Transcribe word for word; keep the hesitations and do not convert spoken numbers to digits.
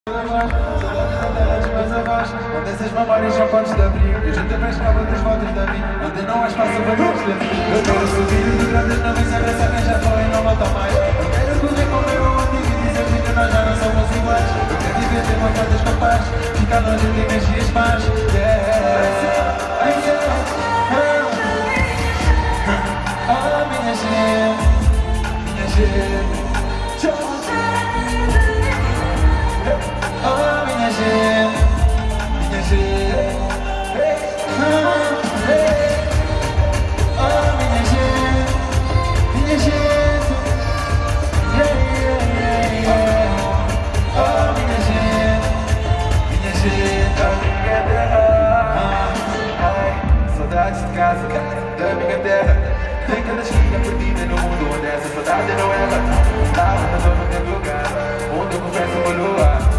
Onde essas memórias são pontos de abrigo e a gente pescava das voltas da vida, onde não há espaço para todos de mim. Eu quero subir de grandes nuvens, saber se alguém já foi e não volta mais. Eu quero correr com o meu antigo e dizer-lhe que nós já não somos iguais. Eu quero viver ter uma coisas capazes, ficar longe de energias más. Yeah, yeah, oh minha gente, minha gente. Oh minha gente, minha gente. Oh, hey. Oh minha gente, minha gente. Yeah, yeah, yeah, yeah. Oh minha gente, minha gente. Da minha terra, ah, ai, saudades de casa, da minha terra. Tem cada esquina perdida no mundo onde essa saudade não erra. Lá onde eu não tenho lugar, onde eu confesso o meu luar.